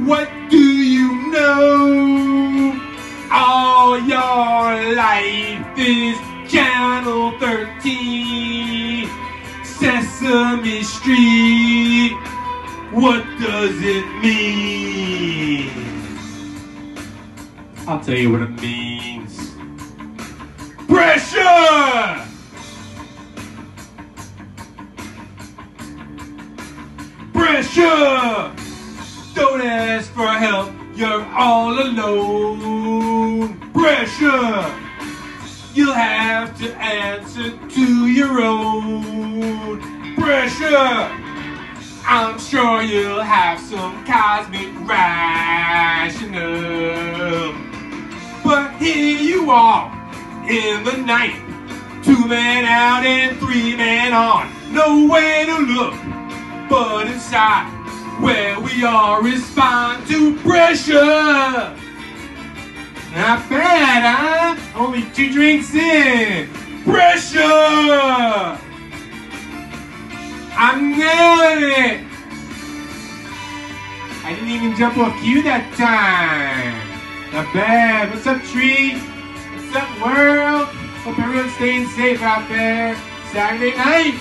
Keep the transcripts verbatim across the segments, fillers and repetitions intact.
What do you know? All your life is Channel thirteen, Sesame Street. What does it mean? I'll tell you what it means. Pressure! Pressure! Don't ask for help, you're all alone. Pressure! You'll have to answer to your own. Pressure! I'm sure you'll have some cosmic rationale. But here you are, in the night, two men out and three men on. Nowhere to look but inside, where we all respond to pressure. Not bad, huh? Only two drinks in. Pressure! I'm nailing it! I didn't even jump off cue that time. Not bad. What's up, tree? What's up, world? Hope everyone's staying safe out there. Saturday night.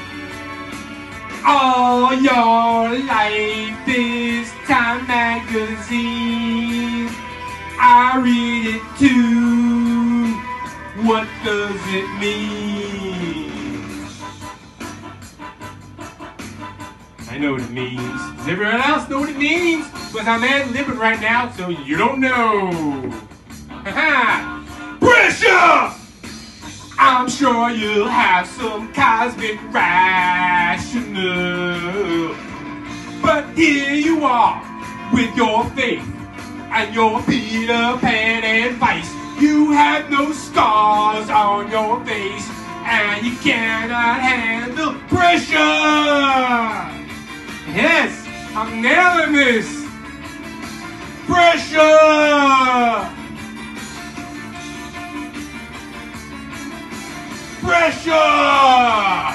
All your life is Time magazine. I read it too. What does it mean? I know what it means. Does everyone else know what it means? Because I'm ad-libbing right now, so you don't know. Haha! Pressure! I'm sure you'll have some cosmic rationale. But here you are, with your faith and your Peter Pan advice. You have no scars on your face, and you cannot handle pressure. Yes, I'm nailing this. Pressure! Pressure!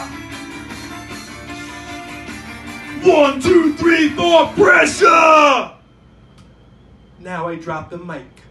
One, two, three, four, pressure! Now I drop the mic.